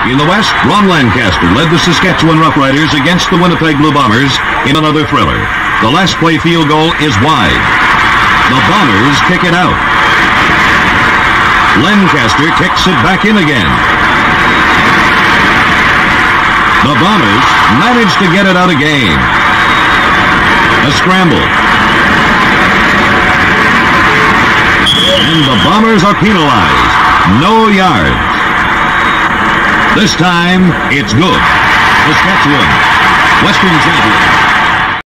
In the West, Ron Lancaster led the Saskatchewan Roughriders against the Winnipeg Blue Bombers in another thriller. The last play field goal is wide. The Bombers kick it out. Lancaster kicks it back in again. The Bombers manage to get it out again. A scramble. And the Bombers are penalized. No yards. This time, it's good. Saskatchewan, Western champion.